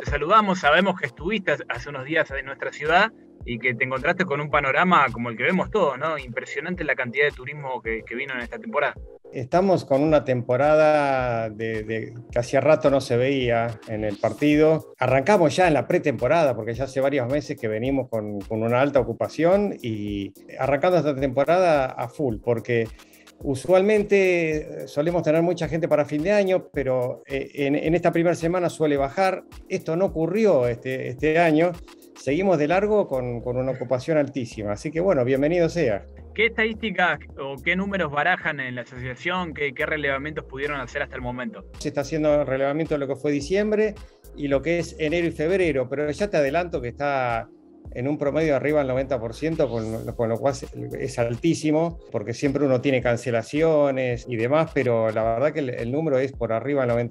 te saludamos, sabemos que estuviste hace unos días en nuestra ciudad y que te encontraste con un panorama como el que vemos todos, ¿no? Impresionante la cantidad de turismo que vino en esta temporada. Estamos con una temporada que hacía rato no se veía en el partido. Arrancamos ya en la pretemporada, porque ya hace varios meses que venimos con una alta ocupación y arrancando esta temporada a full, porque usualmente solemos tener mucha gente para fin de año, pero en esta primera semana suele bajar. Esto no ocurrió este año. Seguimos de largo con una ocupación altísima. Así que bueno, bienvenido sea. ¿Qué estadísticas o qué números barajan en la asociación? ¿Qué relevamientos pudieron hacer hasta el momento? Se está haciendo relevamiento de lo que fue diciembre y lo que es enero y febrero, pero ya te adelanto que está en un promedio arriba del 90%, con lo cual es altísimo, porque siempre uno tiene cancelaciones y demás, pero la verdad que el número es por arriba del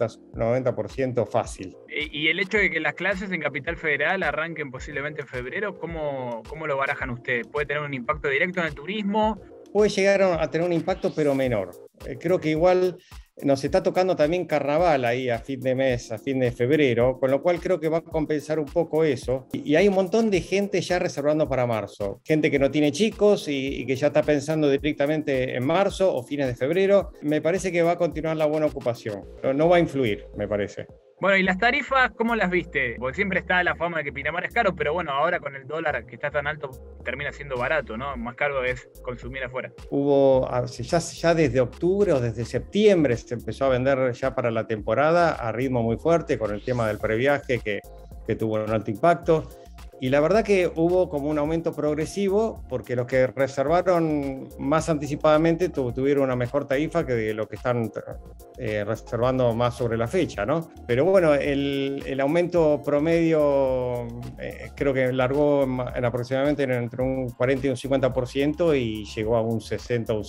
90% fácil. Y el hecho de que las clases en Capital Federal arranquen posiblemente en febrero, ¿cómo lo barajan ustedes? ¿Puede tener un impacto directo en el turismo? Puede llegar a tener un impacto, pero menor. Creo que igual nos está tocando también carnaval ahí a fin de mes, a fin de febrero, con lo cual creo que va a compensar un poco eso. Y hay un montón de gente ya reservando para marzo. Gente que no tiene chicos y que ya está pensando directamente en marzo o fines de febrero. Me parece que va a continuar la buena ocupación. No va a influir, me parece. Bueno, ¿y las tarifas cómo las viste? Porque siempre está la fama de que Pinamar es caro, pero bueno, ahora con el dólar que está tan alto termina siendo barato, ¿no? Más caro es consumir afuera. Hubo, ya desde octubre o desde septiembre se empezó a vender ya para la temporada a ritmo muy fuerte con el tema del previaje que tuvo un alto impacto. Y la verdad que hubo como un aumento progresivo porque los que reservaron más anticipadamente tuvieron una mejor tarifa que los que están reservando más sobre la fecha, ¿no? Pero bueno, el aumento promedio creo que largó en aproximadamente entre un 40 y un 50% y llegó a un 60 o un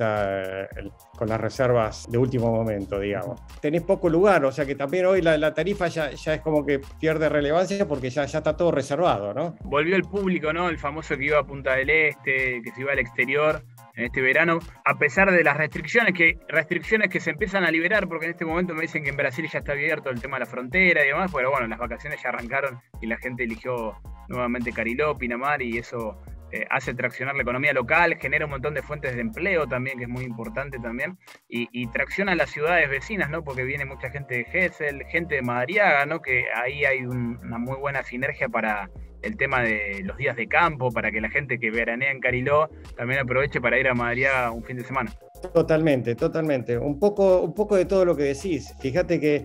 70% con las reservas de último momento, digamos. Tenés poco lugar, o sea que también hoy la tarifa ya es como que pierde relevancia porque ya está todo reservado, ¿no? Volvió el público, ¿no? El famoso que iba a Punta del Este, que se iba al exterior en este verano, a pesar de las restricciones que se empiezan a liberar, porque en este momento me dicen que en Brasil ya está abierto el tema de la frontera y demás, pero bueno, las vacaciones ya arrancaron y la gente eligió nuevamente Cariló, Pinamar, y eso hace traccionar la economía local, genera un montón de fuentes de empleo también, que es muy importante también, y tracciona las ciudades vecinas, ¿no? Porque viene mucha gente de Gesell, gente de Madariaga, ¿no? Que ahí hay una muy buena sinergia para el tema de los días de campo, para que la gente que veranea en Cariló también aproveche para ir a Madariaga un fin de semana. Totalmente. Un poco de todo lo que decís. Fíjate que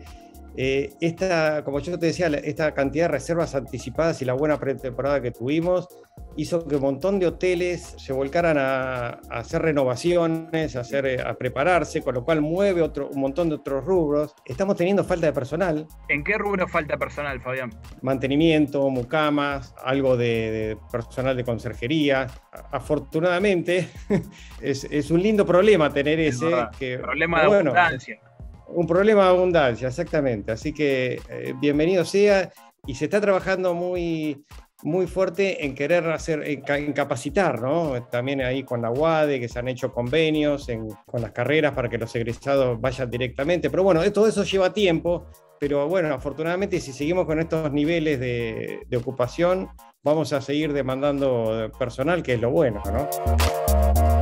como yo te decía, esta cantidad de reservas anticipadas y la buena pretemporada que tuvimos hizo que un montón de hoteles se volcaran a hacer renovaciones, a prepararse, con lo cual mueve un montón de otros rubros. Estamos teniendo falta de personal. ¿En qué rubro falta personal, Fabián? Mantenimiento, mucamas, algo de personal de conserjería. Afortunadamente, es un lindo problema tener ese. Problema de abundancia. Un problema de abundancia, exactamente. Así que bienvenido sea, y se está trabajando muy fuerte en querer en capacitar, ¿no? También ahí con la UADE, que se han hecho convenios con las carreras para que los egresados vayan directamente. Pero bueno, todo eso lleva tiempo, pero bueno, afortunadamente si seguimos con estos niveles de ocupación, vamos a seguir demandando personal, que es lo bueno, ¿no?